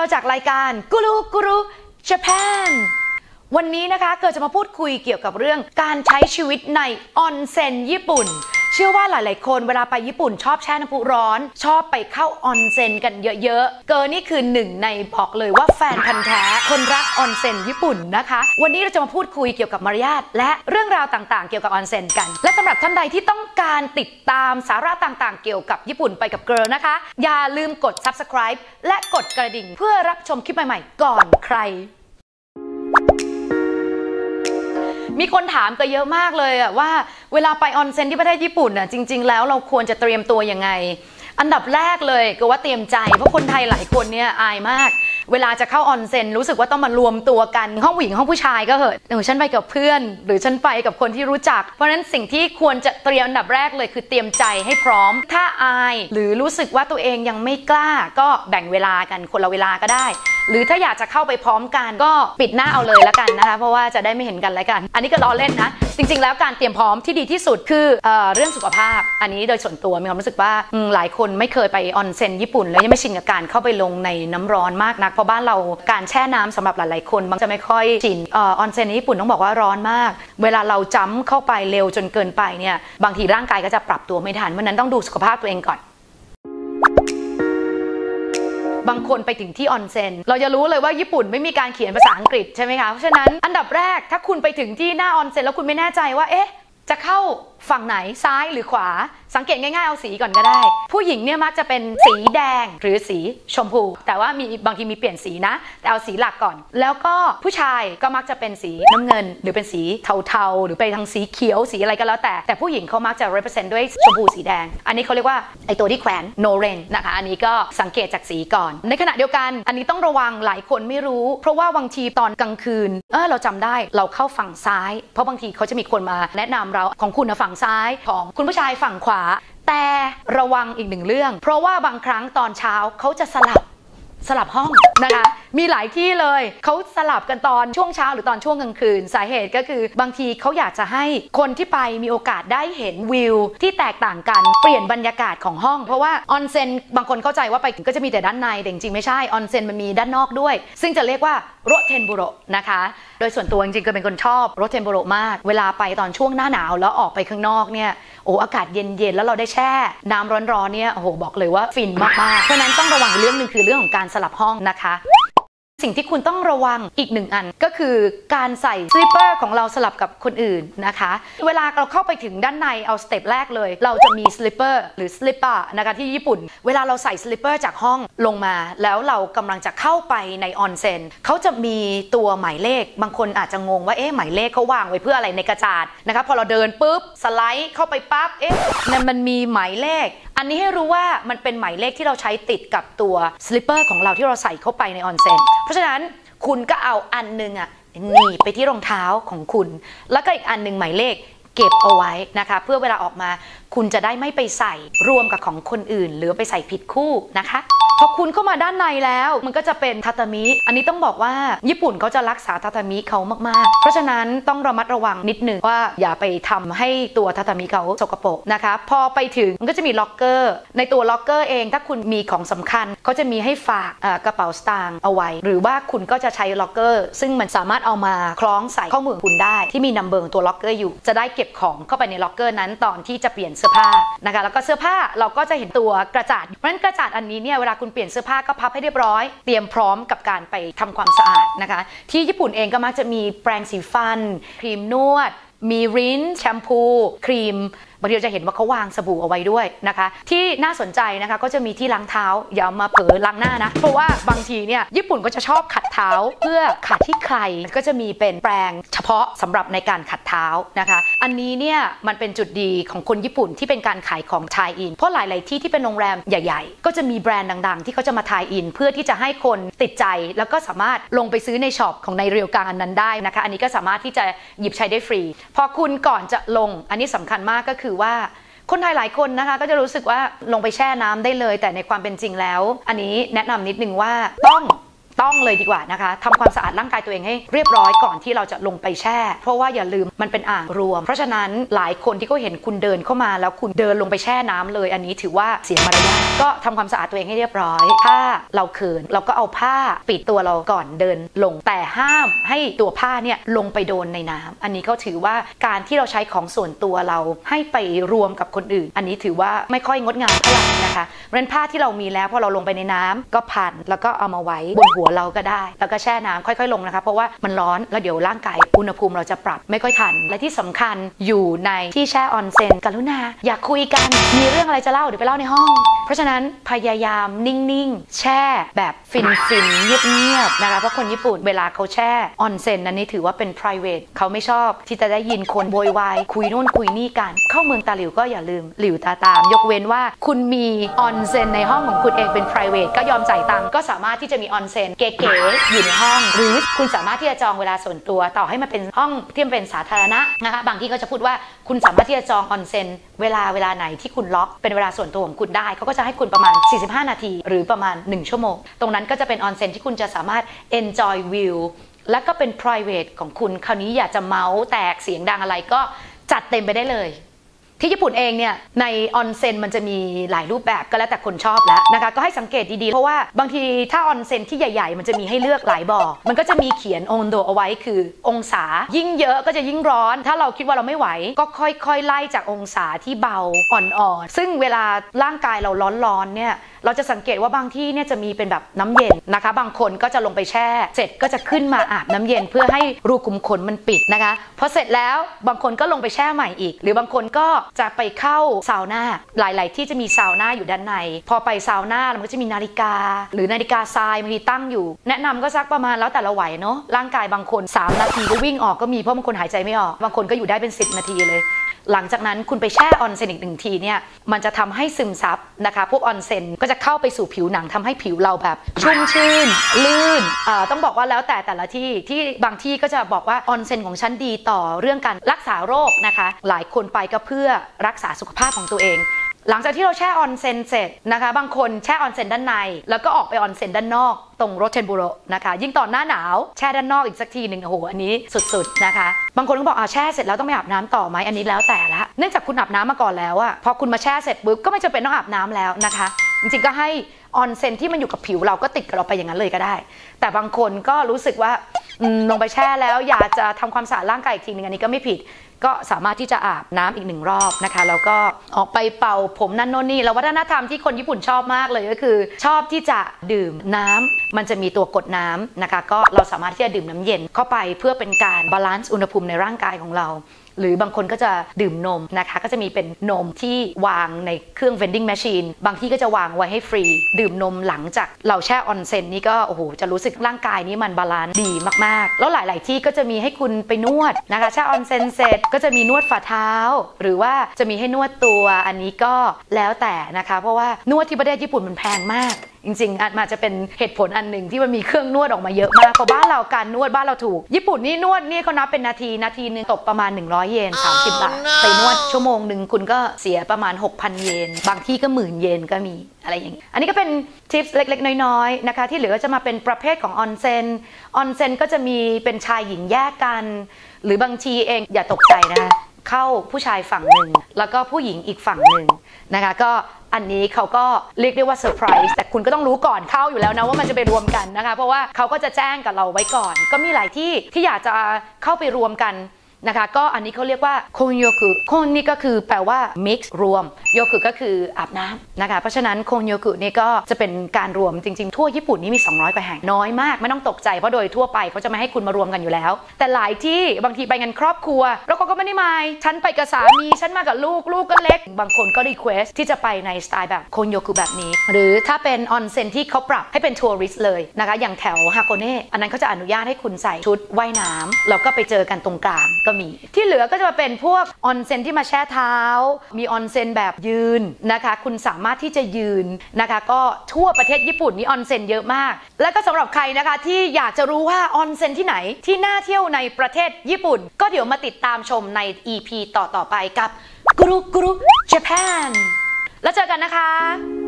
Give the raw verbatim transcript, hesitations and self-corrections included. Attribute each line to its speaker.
Speaker 1: จากรายการกูรูกูรูญี่ปุ่นวันนี้นะคะเกิดจะมาพูดคุยเกี่ยวกับเรื่องการใช้ชีวิตในออนเซ็นญี่ปุ่นเชื่อว่าหลายๆคนเวลาไปญี่ปุ่นชอบแช่น้ำพุร้อนชอบไปเข้าออนเซ็นกันเยอะๆเกิร์นี่คือหนึ่งในบอกเลยว่าแฟนพันธุ์แท้คนรักออนเซ็นญี่ปุ่นนะคะวันนี้เราจะมาพูดคุยเกี่ยวกับมารยาทและเรื่องราวต่างๆเกี่ยวกับออนเซ็นกันและสำหรับท่านใดที่ต้องการติดตามสาระต่างๆเกี่ยวกับญี่ปุ่นไปกับเกิร์นะคะอย่าลืมกด ซับสไครบ์ และกดกระดิ่งเพื่อรับชมคลิปใหม่ๆก่อนใครมีคนถามกันเยอะมากเลยอะว่าเวลาไปออนเซ็นที่ประเทศญี่ปุ่นอะจริงๆแล้วเราควรจะเตรียมตัวยังไงอันดับแรกเลยก็ว่าเตรียมใจเพราะคนไทยหลายคนเนี่ยอายมากเวลาจะเข้าออนเซ็นรู้สึกว่าต้องมารวมตัวกันห้องผู้หญิงห้องผู้ชายก็เหอะหนูฉันไปกับเพื่อนหรือฉันไปกับคนที่รู้จักเพราะฉะนั้นสิ่งที่ควรจะเตรียมอันดับแรกเลยคือเตรียมใจให้พร้อมถ้าอายหรือรู้สึกว่าตัวเองยังไม่กล้าก็แบ่งเวลากันคนละเวลาก็ได้หรือถ้าอยากจะเข้าไปพร้อมกันก็ปิดหน้าเอาเลยละกันนะคะเพราะว่าจะได้ไม่เห็นกันแล้วกันอันนี้ก็ล้อเล่นนะจริงๆแล้วการเตรียมพร้อมที่ดีที่สุดคือเอ่อเรื่องสุขภาพอันนี้โดยส่วนตัวมีความรู้สึกว่าหลายคนไม่เคยไปออนเซ็นญี่ปุ่นแล้วยังไม่ชินกับการเข้าไปลงในน้ำร้อนมากนักเพราะบ้านเราการแช่น้ำสำหรับหลายๆคนบางจะไม่ค่อยชินเอ่อออนเซ็นในญี่ปุ่นต้องบอกว่าร้อนมากเวลาเราจ้ำเข้าไปเร็วจนเกินไปเนี่ยบางทีร่างกายก็จะปรับตัวไม่ทันเพราะนั้นต้องดูสุขภาพตัวเองก่อนบางคนไปถึงที่ออนเซ็นเราจะรู้เลยว่าญี่ปุ่นไม่มีการเขียนภาษาอังกฤษใช่ไหมคะเพราะฉะนั้นอันดับแรกถ้าคุณไปถึงที่หน้าออนเซ็นแล้วคุณไม่แน่ใจว่าเอ๊ะจะเข้าฝั่งไหนซ้ายหรือขวาสังเกตง่ายๆเอาสีก่อนก็ได้ผู้หญิงเนี่ยมักจะเป็นสีแดงหรือสีชมพูแต่ว่ามีบางทีมีเปลี่ยนสีนะแต่เอาสีหลักก่อนแล้วก็ผู้ชายก็มักจะเป็นสีน้ำเงินหรือเป็นสีเทาๆหรือไปทางสีเขียวสีอะไรก็แล้วแต่แต่ผู้หญิงเขามักจะ represent ด้วยชมพูสีแดงอันนี้เขาเรียกว่าไอตัวที่แขวนโนเรนนะคะอันนี้ก็สังเกตจากสีก่อนในขณะเดียวกันอันนี้ต้องระวังหลายคนไม่รู้เพราะว่าบางทีตอนกลางคืนเออเราจำได้เราเข้าฝั่งซ้ายเพราะบางทีเขาจะมีคนมาแนะนำเราของคุณฝั่งซ้ายของคุณผู้ชายฝั่งขวาแต่ระวังอีกหนึ่งเรื่องเพราะว่าบางครั้งตอนเช้าเขาจะสลับสลับห้องนะคะมีหลายที่เลยเขาสลับกันตอนช่วงเช้าหรือตอนช่วงกลางคืนสาเหตุก็คือบางทีเขาอยากจะให้คนที่ไปมีโอกาสได้เห็นวิวที่แตกต่างกันเปลี่ยนบรรยากาศของห้องเพราะว่าออนเซ็นบางคนเข้าใจว่าไปก็จะมีแต่ด้านในแต่จริงๆไม่ใช่ออนเซ็นมันมีด้านนอกด้วยซึ่งจะเรียกว่าโรเทนบุโรนะคะโดยส่วนตัวจริงๆก็เป็นคนชอบโรเทนบุโรมากเวลาไปตอนช่วงหน้าหนาวแล้วออกไปข้างนอกเนี่ยโอ้อากาศเย็นๆแล้วเราได้แช่น้ำร้อนๆเนี่ยโอ้โหบอกเลยว่าฟินมากๆเพราะนั้นต้องระวังเรื่องนึงคือเรื่องของการสลับห้องนะคะสิ่งที่คุณต้องระวังอีกหนึ่งอันก็คือการใส่สลิปเปอร์ของเราสลับกับคนอื่นนะคะเวลาเราเข้าไปถึงด้านในเอาสเต็ปแรกเลยเราจะมีสลิปเปอร์หรือสลิปเปอร์นะคะที่ญี่ปุ่นเวลาเราใส่สลิปเปอร์จากห้องลงมาแล้วเรากำลังจะเข้าไปในออนเซ็นเขาจะมีตัวหมายเลขบางคนอาจจะงงว่าเอ๊ะหมายเลขเขาวางไว้เพื่ออะไรในกระจาดนะคะพอเราเดินปุ๊บสไลด์เข้าไปปั๊บเอ๊ะนั่นมันมีหมายเลขอันนี้ให้รู้ว่ามันเป็นหมายเลขที่เราใช้ติดกับตัวสลิปเปอร์ของเราที่เราใส่เข้าไปในออนเซ็นเพราะฉะนั้นคุณก็เอาอันนึงอ่ะหนีบไปที่รองเท้าของคุณแล้วก็อีกอันนึงหมายเลขเก็บเอาไว้นะคะเพื่อเวลาออกมาคุณจะได้ไม่ไปใส่รวมกับของคนอื่นหรือไปใส่ผิดคู่นะคะพอคุณเข้ามาด้านในแล้วมันก็จะเป็นทาตามิอันนี้ต้องบอกว่าญี่ปุ่นเขาจะรักษาทาตามิเขามากๆเพราะฉะนั้นต้องระมัดระวังนิดนึงว่าอย่าไปทำให้ตัวทาตามิเขาสกปรกนะคะพอไปถึงมันก็จะมีล็อกเกอร์ในตัวล็อกเกอร์เองถ้าคุณมีของสำคัญเขาจะมีให้ฝากกระเป๋าสตางค์เอาไว้หรือว่าคุณก็จะใช้ล็อกเกอร์ซึ่งมันสามารถเอามาคล้องใส่ข้อมือคุณได้ที่มีนัมเบอร์ตัวล็อกเกอร์อยู่จะได้เก็บของเข้าไปในล็อกเกอร์นั้นตอนที่จะเปลี่ยนเสื้อผ้านะคะแล้วก็เสื้อผ้าเราก็จะเห็นตัวกระจาดเพราะฉะนั้นกระจาดอันนี้เนี่ยเวลาคุณเปลี่ยนเสื้อผ้าก็พับให้เรียบร้อยเตรียมพร้อมกับการไปทำความสะอาดนะคะที่ญี่ปุ่นเองก็มักจะมีแปรงสีฟันครีมนวดมีรินส์แชมพูครีมบางทีเราจะเห็นว่าเขาวางสบู่เอาไว้ด้วยนะคะที่น่าสนใจนะคะก็จะมีที่ล้างเท้าอย่ามาเผลอล้างหน้านะเพราะว่าบางทีเนี่ยญี่ปุ่นก็จะชอบขัดเท้าเพื่อขัดที่ใครก็จะมีเป็นแปรงเฉพาะสำหรับในการขัดเท้านะคะอันนี้เนี่ยมันเป็นจุดดีของคนญี่ปุ่นที่เป็นการขายของไทยอินเพราะหลายๆที่ที่เป็นโรงแรมใหญ่ๆก็จะมีแบรนด์ดังๆที่เขาจะมาไทยอินเพื่อที่จะให้คนติดใจแล้วก็สามารถลงไปซื้อในช็อปของในเรียวกังอันนั้นได้นะคะอันนี้ก็สามารถที่จะหยิบใช้ได้ฟรีพอคุณก่อนจะลงอันนี้สำคัญมากก็คือว่าคนไทยหลายคนนะคะก็จะรู้สึกว่าลงไปแช่น้ำได้เลยแต่ในความเป็นจริงแล้วอันนี้แนะนำนิดนึงว่าต้องต้องเลยดีกว่านะคะทำความสะอาดร่างกายตัวเองให้เรียบร้อยก่อนที่เราจะลงไปแช่เพราะว่าอย่าลืมมันเป็นอ่างรวมเพราะฉะนั้นหลายคนที่เขาเห็นคุณเดินเข้ามาแล้วคุณเดินลงไปแช่น้ำเลยอันนี้ถือว่าเสียมารยาทก็ทำความสะอาดตัวเองให้เรียบร้อยถ้าเราเขินเราก็เอาผ้าปิดตัวเราก่อนเดินลงแต่ห้ามให้ตัวผ้าเนี่ยลงไปโดนในน้ำอันนี้ก็ถือว่าการที่เราใช้ของส่วนตัวเราให้ไปรวมกับคนอื่นอันนี้ถือว่าไม่ค่อยงดงามเท่าไหร่นะคะเพราะฉะนั้นผ้าที่เรามีแล้วพอเราลงไปในน้ำก็พันแล้วก็เอามาไว้บนหัวเราก็ได้แล้วก็แช่น้ำค่อยๆลงนะคะเพราะว่ามันร้อนแล้วเดี๋ยวร่างกายอุณหภูมิเราจะปรับไม่ค่อยทันและที่สำคัญอยู่ในที่แช่ออนเซ็นกรุณาอยากคุยกันมีเรื่องอะไรจะเล่าเดี๋ยวไปเล่าในห้องเพราะฉะนั้นพยายามนิ่งๆแช่แบบฟินๆเงียบๆนะคะเพราะคนญี่ปุ่นเวลาเขาแช่ออนเซ็นนั้นนี่ถือว่าเป็น private เขาไม่ชอบที่จะได้ยินคนโวยวายคุยนู่นคุยนี่กันเข้าเมืองตาหลิวก็อย่าลืมหลิวตาตามยกเว้นว่าคุณมีออนเซ็นในห้องของคุณเองเป็น private ก็ยอมจ่ายตังค์ก็สามารถที่จะมีออนเซ็นเก๋ๆอยู่ในห้องหรือคุณสามารถที่จะจองเวลาส่วนตัวต่อให้มันเป็นห้องที่มันเป็นสาธารณะนะคะบางที่ก็จะพูดว่าคุณสามารถที่จะจองออนเซ็นเวลาเวลาไหนที่คุณล็อกเป็นเวลาส่วนตัวของคุณได้เขาก็จะให้คุณประมาณสี่สิบห้านาทีหรือประมาณหนึ่งชั่วโมงตรงนั้นก็จะเป็นออนเซ็นที่คุณจะสามารถ enjoy view และก็เป็น private ของคุณคราวนี้อยากจะเมาส์แตกเสียงดังอะไรก็จัดเต็มไปได้เลยที่ญี่ปุ่นเองเนี่ยในออนเซ็นมันจะมีหลายรูปแบบก็แล้วแต่คนชอบแล้วนะคะก็ให้สังเกตดีๆเพราะว่าบางทีถ้าออนเซ็นที่ใหญ่ๆมันจะมีให้เลือกหลายบ่อมันก็จะมีเขียนโอนโดเอาไว้คือองศายิ่งเยอะก็จะยิ่งร้อนถ้าเราคิดว่าเราไม่ไหวก็ค่อยๆไล่จากองศาที่เบาอ่อนๆซึ่งเวลาร่างกายเราร้อนๆเนี่ยเราจะสังเกตว่าบางที่เนี่ยจะมีเป็นแบบน้ำเย็นนะคะบางคนก็จะลงไปแช่เสร็จก็จะขึ้นมาอาบน้ำเย็นเพื่อให้รูขุมขนมันปิดนะคะพอเสร็จแล้วบางคนก็ลงไปแช่ใหม่อีกหรือบางคนก็จะไปเข้าซาวน่าหลายๆที่จะมีซาวน่าอยู่ด้านในพอไปซาวน่ามันก็จะมีนาฬิกาหรือนาฬิกาทรายบางทีตั้งอยู่แนะนำก็สักประมาณแล้วแต่ละไหวเนาะร่างกายบางคนสามนาทีก็วิ่งออกก็มีเพราะบางคนหายใจไม่ออกบางคนก็อยู่ได้เป็นสิบนาทีเลยหลังจากนั้นคุณไปแช่ออนเซ็นอีกหนึ่งทีเนี่ยมันจะทำให้ซึมซับนะคะพวกออนเซ็นก็จะเข้าไปสู่ผิวหนังทำให้ผิวเราแบบชุ่มชื่นลื่นต้องบอกว่าแล้วแต่แต่ละที่ที่บางที่ก็จะบอกว่าออนเซ็นของฉันดีต่อเรื่องการรักษาโรคนะคะหลายคนไปก็เพื่อรักษาสุขภาพของตัวเองหลังจากที่เราแช่ออนเซ็นเสร็จนะคะบางคนแช่ออนเซ็นด้านในแล้วก็ออกไปออนเซ็นด้านนอกตรงโรเทนบุโรนะคะยิ่งตอนหน้าหนาวแช่ด้านนอกอีกสักทีหนึ่งโอ้โหอันนี้สุดๆนะคะบางคนก็บอกอ่าแช่เสร็จแล้วต้องไปอาบน้ำต่อไหมอันนี้แล้วแต่ละเนื่องจากคุณอาบน้ำมาก่อนแล้วอะพอคุณมาแช่เสร็จปุ๊บก็ไม่จำเป็นต้องอาบน้ำแล้วนะคะจริงๆก็ให้ออนเซ็นที่มันอยู่กับผิวเราก็ติดกับเราไปอย่างนั้นเลยก็ได้แต่บางคนก็รู้สึกว่าลงไปแช่แล้วอยากจะทำความสะอาดร่างกายอีกทีนึงอันนี้ก็ไม่ผิดก็สามารถที่จะอาบน้ำอีกหนึ่งรอบนะคะแล้วก็ออกไปเป่าผมนั่นโน่นนี่แล้ววัฒนธรรมที่คนญี่ปุ่นชอบมากเลยก็คือชอบที่จะดื่มน้ำมันจะมีตัวกดน้ำนะคะก็เราสามารถที่จะดื่มน้ำเย็นเข้าไปเพื่อเป็นการบาลานซ์อุณหภูมิในร่างกายของเราหรือบางคนก็จะดื่มนมนะคะก็จะมีเป็นนมที่วางในเครื่อง vending machine บางที่ก็จะวางไว้ให้ฟรีดื่มนมหลังจากเราแช่ออนเซ็นนี่ก็โอ้โหจะรู้สึกร่างกายนี้มันบาลานซ์ดีมากๆแล้วหลายๆที่ก็จะมีให้คุณไปนวดนะคะแช่ออนเซ็นเสร็จก็จะมีนวดฝ่าเท้าหรือว่าจะมีให้นวดตัวอันนี้ก็แล้วแต่นะคะเพราะว่านวดที่ประเทศญี่ปุ่นมันแพงมากจริงๆอาจมาจะเป็นเหตุผลอันหนึ่งที่มันมีเครื่องนวดออกมาเยอะมากเพราะบ้านเราการนวดบ้านเราถูกญี่ปุ่นนี่นวดนี่เขานับเป็นนาทีนาทีนึงตกประมาณหนึ่งร้อยเยนสามสิบบาทไปนวดชั่วโมงหนึ่งคุณก็เสียประมาณ หกพัน เยนบางที่ก็หมื่นเยนก็มีอะไรอย่างนี้อันนี้ก็เป็นทิปเล็กๆน้อยๆนะคะที่เหลือก็จะมาเป็นประเภทของออนเซ็นออนเซ็นก็จะมีเป็นชายหญิงแยกกันหรือบางทีเองอย่าตกใจนะคะเข้าผู้ชายฝั่งหนึ่งแล้วก็ผู้หญิงอีกฝั่งหนึ่งนะคะก็อันนี้เขาก็เรียกได้ว่าเซอร์ไพรส์แต่คุณก็ต้องรู้ก่อนเข้าอยู่แล้วนะว่ามันจะไปรวมกันนะคะเพราะว่าเขาก็จะแจ้งกับเราไว้ก่อนก็มีหลายที่ที่อยากจะเข้าไปรวมกันนะคะก็อันนี้เขาเรียกว่าโคโยกุโคนนี่ก็คือแปลว่า mix รวมโยกุก็คืออาบน้ำนะคะเพราะฉะนั้นโคโยกุนี่ก็จะเป็นการรวมจริงๆทั่วญี่ปุ่นนี่มีสองร้อยกว่าแห่งน้อยมากไม่ต้องตกใจเพราะโดยทั่วไปเขาจะไม่ให้คุณมารวมกันอยู่แล้วแต่หลายที่บางทีไปกันครอบครัวแล้วเขาก็ไม่ได้มาฉันไปกับสามีฉันมากับลูกลูกก็เล็กบางคนก็รีเควสที่จะไปในสไตล์แบบโคโยกุแบบนี้หรือถ้าเป็นออนเซ็นที่เขาปรับให้เป็นทัวริสต์เลยนะคะอย่างแถวฮาโกเน่อันนั้นเขาจะอนุญาตให้คุณใส่ชุดว่ายน้ำแล้วก็ไปเจอกันตรงกลางก็มีที่เหลือก็จะมาเป็นพวกออนเซ็นที่มาแช่เท้ามีออนเซ็นแบบยืนนะคะคุณสามารถที่จะยืนนะคะก็ทั่วประเทศญี่ปุ่นนี่ออนเซ็นเยอะมากแล้วก็สำหรับใครนะคะที่อยากจะรู้ว่าออนเซ็นที่ไหนที่น่าเที่ยวในประเทศญี่ปุ่นก็เดี๋ยวมาติดตามชมใน อี พี ต่อๆไปกับกรุกรุ Japan แล้วเจอกันนะคะ